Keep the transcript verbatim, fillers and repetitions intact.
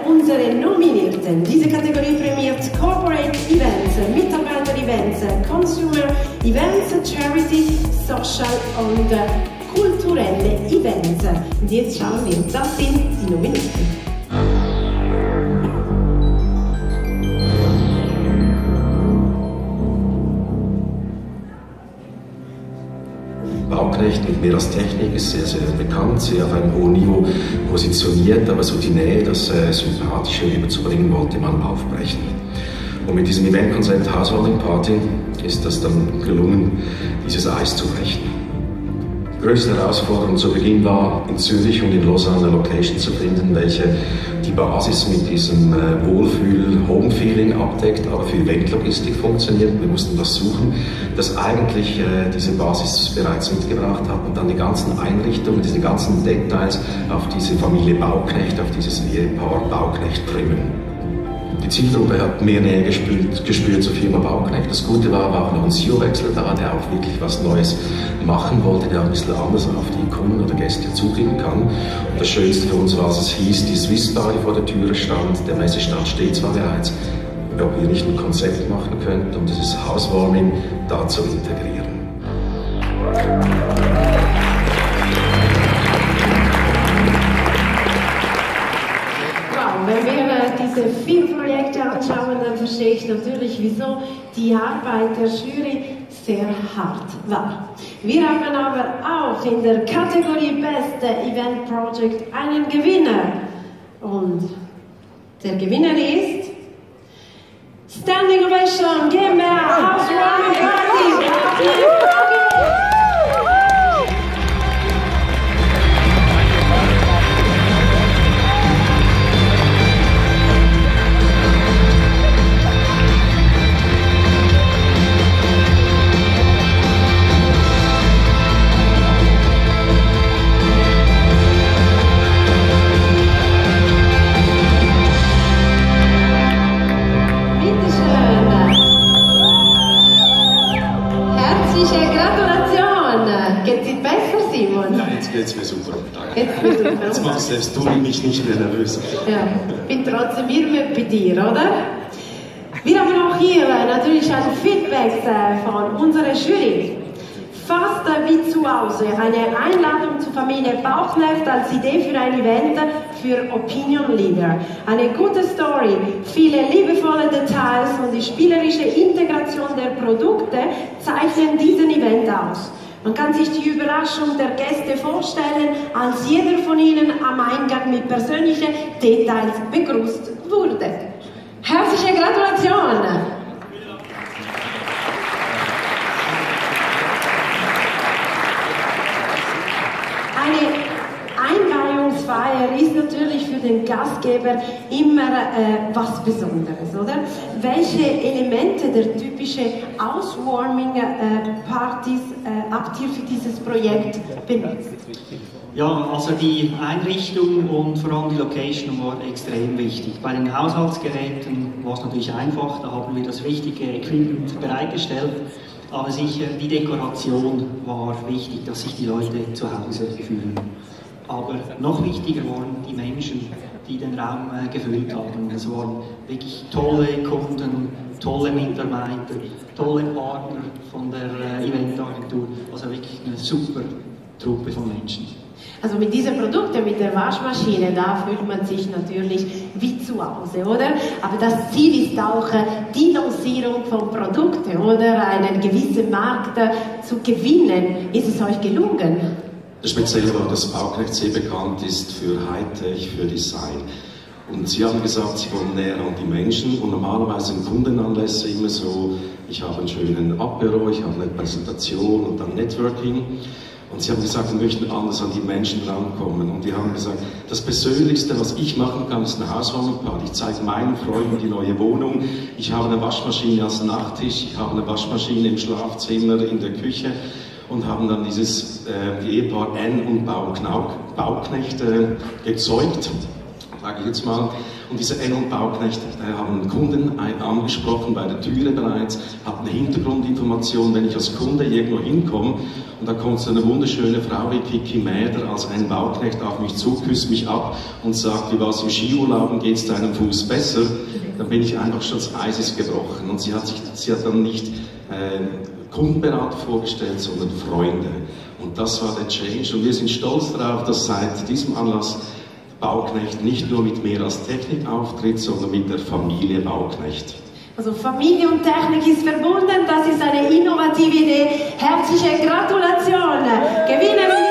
unsere Nominierten. Diese Kategorie prämiert Corporate Events, Mitarbeiter-Events, Consumer Events, Charity, Social und kulturelle Events. Und jetzt schauen wir, das sind die Nominierten. Bauknecht mit mehr als Technik ist sehr, sehr bekannt, sehr auf einem hohen Niveau positioniert, aber so die Nähe, das äh, Sympathische rüberzubringen, wollte man aufbrechen. Und mit diesem Eventkonzept Housewarming Party ist das dann gelungen, dieses Eis zu brechen. Die größte Herausforderung zu Beginn war, in Zürich und in Lausanne eine Location zu finden, welche die Basis mit diesem äh, Wohlfühl-Home-Feeling abdeckt, aber für Eventlogistik funktioniert. Wir mussten was suchen, das eigentlich äh, diese Basis bereits mitgebracht hat und dann die ganzen Einrichtungen, diese ganzen Details auf diese Familie Bauknecht, auf dieses Ehepaar Bauknecht trimmen. Die Zielgruppe hat mehr Nähe gespürt, gespürt zur Firma Bauknecht. Das Gute war, war auch noch ein C E O-Wechsel da, der auch wirklich was Neues machen wollte, der auch ein bisschen anders auf die Kunden oder Gäste zugehen kann. Und das Schönste für uns war, dass es hieß, die Swiss Bar, die vor der Türe stand, der Messestand steht zwar bereits, ob ihr nicht ein Konzept machen könnt, um dieses Housewarming da zu integrieren. Wenn wir diese vier Projekte anschauen, dann verstehe ich natürlich, wieso die Arbeit der Jury sehr hart war. Wir haben aber auch in der Kategorie Beste Event Project einen Gewinner. Und der Gewinner ist Standing Ovation GmbH Housewarming Party. Jetzt mir super. Jetzt, super. Jetzt machst selbst du mich nicht mehr nervös. Ja, bin trotzdem hier bei dir, oder? Wir haben auch hier natürlich ein Feedback von unserer Jury. Fast wie zu Hause, eine Einladung zur Familie Bauknecht als Idee für ein Event für Opinion Leader. Eine gute Story, viele liebevolle Details und die spielerische Integration der Produkte zeichnen diesen Event aus. Man kann sich die Überraschung der Gäste vorstellen, als jeder von ihnen am Eingang mit persönlichen Details begrüßt wurde. Herzliche Gratulation! Eine Einweihungsfeier ist natürlich für den Gastgeber immer äh, was Besonderes, oder? Welche Elemente der typischen Housewarming-Partys äh, habt ihr für dieses Projekt benutzt? Ja, also die Einrichtung und vor allem die Location war extrem wichtig. Bei den Haushaltsgeräten war es natürlich einfach, da haben wir das richtige Equipment bereitgestellt. Aber sicher, die Dekoration war wichtig, dass sich die Leute zu Hause fühlen. Aber noch wichtiger waren die Menschen, die den Raum äh, gefüllt haben. Es waren wirklich tolle Kunden, tolle Mitarbeiter, tolle Partner von der äh, Eventagentur. Also wirklich eine super Truppe von Menschen. Also mit diesen Produkten, mit der Waschmaschine, da fühlt man sich natürlich wie zu Hause, oder? Aber das Ziel ist auch die Lancierung von Produkten, oder? Einen gewissen Markt zu gewinnen. Ist es euch gelungen? Das Spezielle war, dass Bauknecht sehr bekannt ist für Hightech, für Design. Und Sie haben gesagt, Sie wollen näher an die Menschen und normalerweise sind Kundenanlässe immer so, ich habe einen schönen Apero, ich habe eine Präsentation und dann Networking. Und Sie haben gesagt, wir möchten anders an die Menschen rankommen. Und wir haben gesagt, das Persönlichste, was ich machen kann, ist eine Housewarming-Party. Ich zeige meinen Freunden die neue Wohnung. Ich habe eine Waschmaschine als Nachttisch, ich habe eine Waschmaschine im Schlafzimmer, in der Küche. Und haben dann dieses äh, Ehepaar N und Bauknecht äh, gezeugt, sage ich jetzt mal. Und dieser Enno Bauknecht, der haben einen Kunden angesprochen bei der Türe bereits, hat eine Hintergrundinformation, wenn ich als Kunde irgendwo hinkomme und da kommt so eine wunderschöne Frau wie Kiki Mäder als ein Bauknecht auf mich zu, küsst mich ab und sagt, wie war es im Skiurlaub und geht es deinem Fuß besser, dann bin ich einfach schon das Eis ist gebrochen. Und sie hat, sich, sie hat dann nicht äh, Kundenberater vorgestellt, sondern Freunde. Und das war der Change. Und wir sind stolz darauf, dass seit diesem Anlass Bauknecht nicht nur mit mehr als Technik auftritt, sondern mit der Familie Bauknecht. Also Familie und Technik ist verbunden, das ist eine innovative Idee. Herzliche Gratulation! Gewinnerin